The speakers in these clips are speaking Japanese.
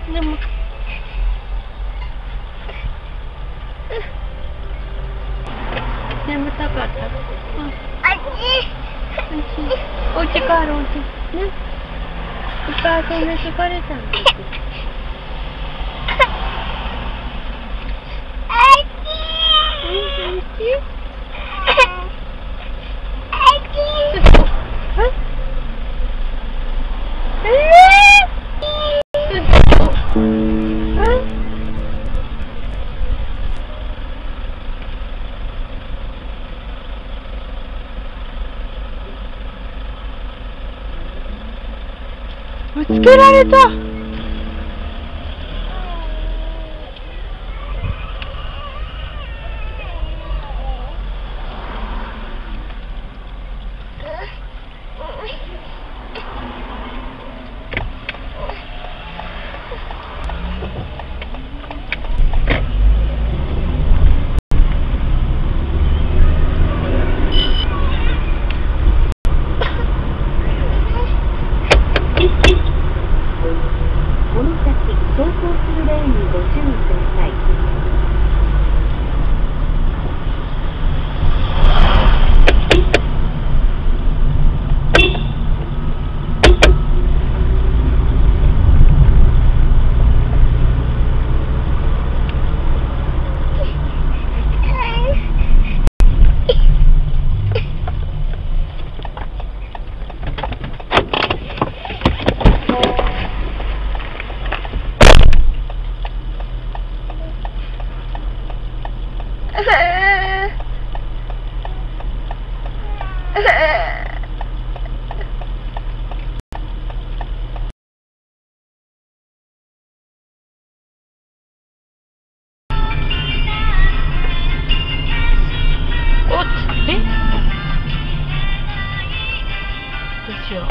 でも眠たかった。お家帰ろうね。いっぱい遊んで疲れたんです。ぶつけられた。どうしよう。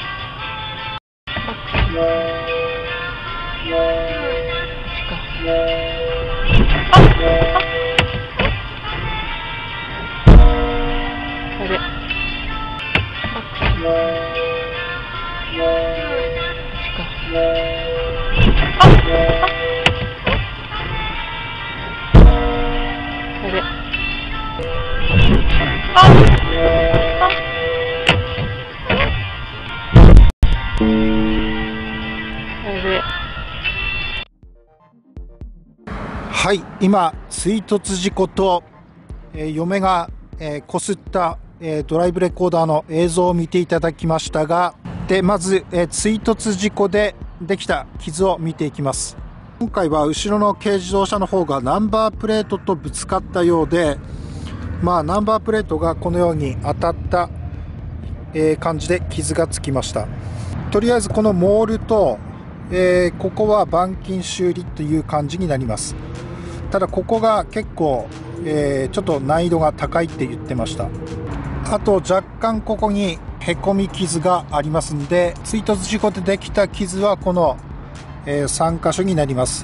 はい、今追突事故と、嫁が、こすった、ドライブレコーダーの映像を見ていただきましたが、でまず、追突事故でできた傷を見ていきます。今回は後ろの軽自動車の方がナンバープレートとぶつかったようで、ナンバープレートがこのように当たった、感じで傷がつきました。とりあえずこのモールと、ここは板金修理という感じになります。ただここが結構、ちょっと難易度が高いって言ってました。あと若干ここにへこみ傷がありますんで、追突事故でできた傷はこの、3箇所になります。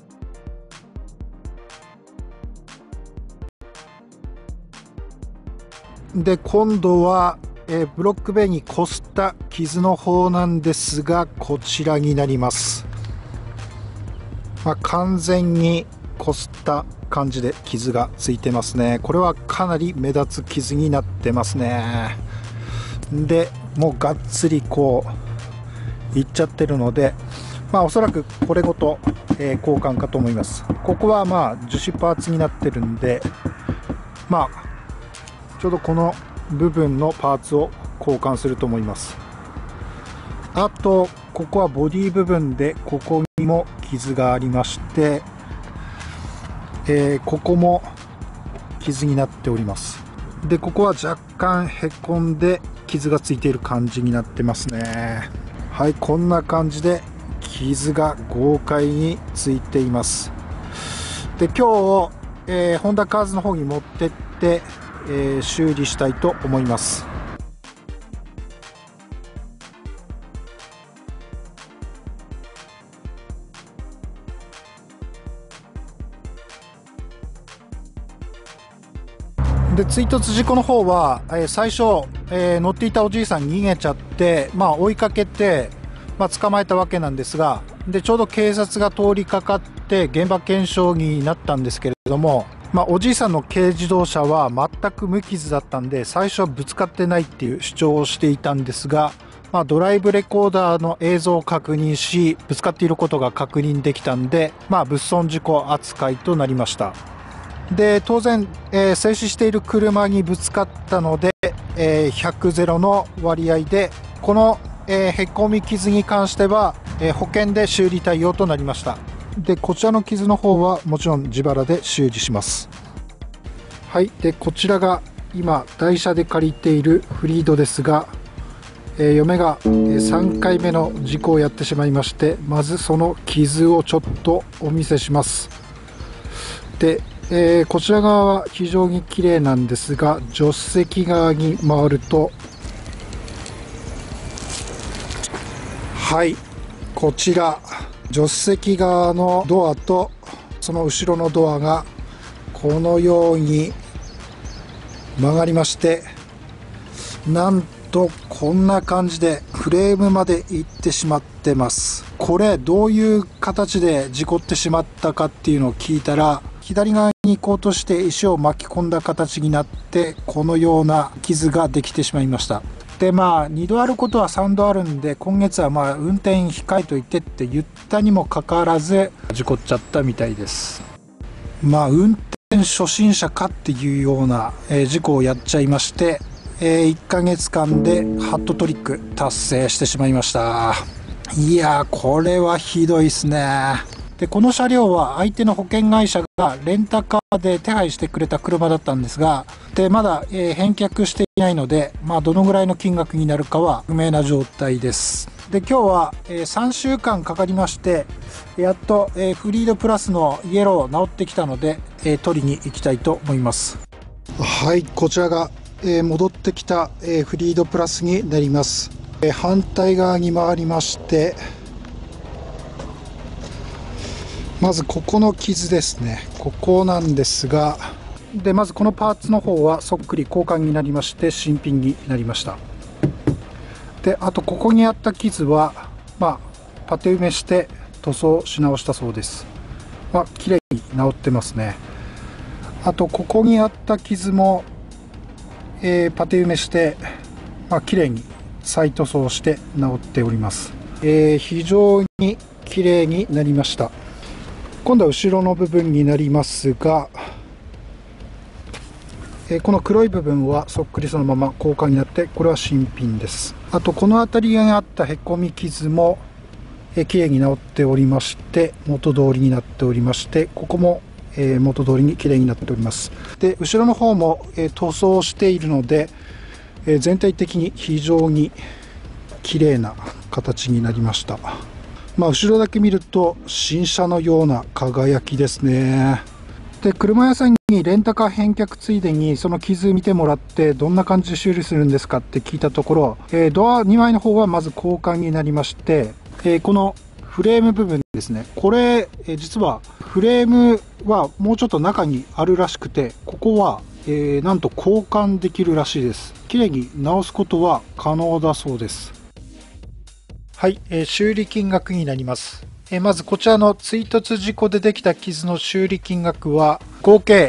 で今度は、ブロック塀にこすった傷の方なんですが、こちらになります。完全にこすった感じで傷がついてますね。これはかなり目立つ傷になってますね。でもうがっつりこういっちゃってるので、おそらくこれごと、交換かと思います。ここは樹脂パーツになってるんで、ちょうどこの部分のパーツを交換すると思います。あとここはボディ部分で、ここにも傷がありまして、ここも傷になっております。でここは若干へこんで傷がついている感じになってますね。はい、こんな感じで傷が豪快についています。で今日、ホンダカーズの方に持ってって、修理したいと思います。で追突事故の方は、最初、乗っていたおじいさん逃げちゃって、追いかけて、捕まえたわけなんですが、 でちょうど警察が通りかかって現場検証になったんですけれども、おじいさんの軽自動車は全く無傷だったんで、最初はぶつかってないっていう主張をしていたんですが、ドライブレコーダーの映像を確認し、ぶつかっていることが確認できたんで、物損事故扱いとなりました。で当然、静止している車にぶつかったので、100ゼロの割合でこの、へこみ傷に関しては、保険で修理対応となりました。でこちらの傷の方はもちろん自腹で修理します。はい、でこちらが今台車で借りているフリードですが、嫁が3回目の事故をやってしまいまして、まずその傷をちょっとお見せします。でこちら側は非常に綺麗なんですが、助手席側に回ると、はい、こちら助手席側のドアとその後ろのドアがこのように曲がりまして、なんとこんな感じでフレームまで行ってしまってます。これどういう形で事故ってしまったかっていうのを聞いたら、左側に行こうとして石を巻き込んだ形になって、このような傷ができてしまいました。で2度あることは3度あるんで、今月は運転控えといてって言ったにもかかわらず事故っちゃったみたいです。運転初心者かっていうような事故をやっちゃいまして、1ヶ月間でハットトリック達成してしまいました。いやー、これはひどいですね。でこの車両は相手の保険会社がレンタカーで手配してくれた車だったんですが、まだ、返却していないので、どのぐらいの金額になるかは不明な状態です。で今日は、3週間かかりまして、やっと、フリードプラスのイエロー治ってきたので、取りに行きたいと思います。はい、こちらが、戻ってきた、フリードプラスになります。反対側に回りまして、まずここの傷ですね。ここなんですが、まずこのパーツの方はそっくり交換になりまして新品になりました。であとここにあった傷はパテ埋めして塗装し直したそうです。綺麗に治ってますね。あとここにあった傷も、パテ埋めして綺麗に再塗装して治っております。非常に綺麗になりました。今度は後ろの部分になりますが、この黒い部分はそっくりそのまま交換になって、これは新品です。あとこの辺りにあったへこみ傷も綺麗に治っておりまして、元通りになっておりまして、ここも元通りに綺麗になっております。で後ろの方も塗装しているので、全体的に非常に綺麗な形になりました。後ろだけ見ると新車のような輝きですね。で車屋さんにレンタカー返却ついでにその傷見てもらって、どんな感じで修理するんですかって聞いたところ、ドア2枚の方はまず交換になりまして、このフレーム部分ですね、これ、実はフレームはもうちょっと中にあるらしくて、ここは、なんと交換できるらしいです。綺麗に直すことは可能だそうです。はい、修理金額になります。まずこちらの追突事故でできた傷の修理金額は合計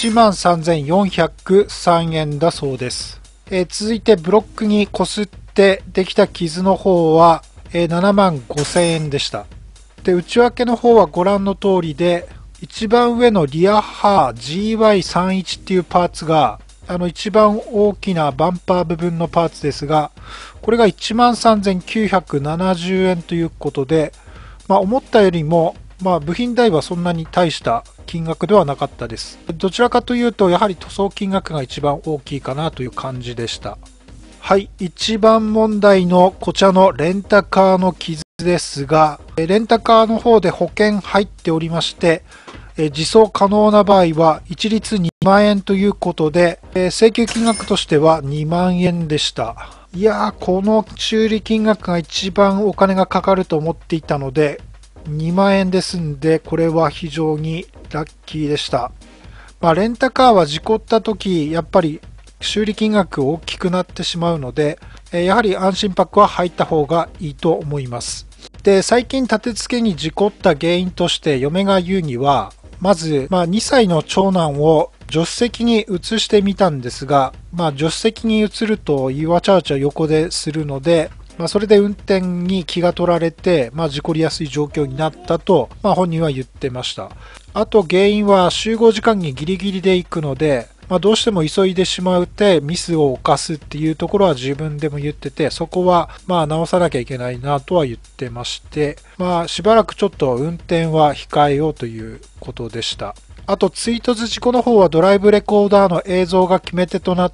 83,403 円だそうです。続いてブロックにこすってできた傷の方は75,000円でした。で内訳の方はご覧の通りで、一番上のリアハー GY31 っていうパーツが一番大きなバンパー部分のパーツですが、これが 13,970 円ということで、思ったよりも、部品代はそんなに大した金額ではなかったです。どちらかというと、やはり塗装金額が一番大きいかなという感じでした。はい、一番問題のこちらのレンタカーの傷ですが、レンタカーの方で保険入っておりまして、自走可能な場合は一律2万円ということで、請求金額としては2万円でした。いやー、この修理金額が一番お金がかかると思っていたので、2万円ですんで、これは非常にラッキーでした。レンタカーは事故った時、やっぱり修理金額大きくなってしまうので、やはり安心パックは入った方がいいと思います。 で、最近立て付けに事故った原因として嫁が言うには、まず、2歳の長男を助手席に移してみたんですが、助手席に移るとわちゃわちゃ横でするので、それで運転に気が取られて、事故りやすい状況になったと、本人は言ってました。あと原因は集合時間にギリギリで行くので、どうしても急いでしまうてミスを犯すっていうところは自分でも言ってて、そこは直さなきゃいけないなとは言ってまして、しばらくちょっと運転は控えようということでした。あと追突事故の方はドライブレコーダーの映像が決め手となって、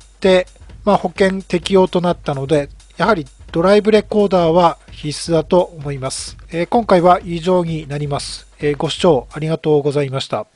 保険適用となったので、やはりドライブレコーダーは必須だと思います。今回は以上になります。ご視聴ありがとうございました。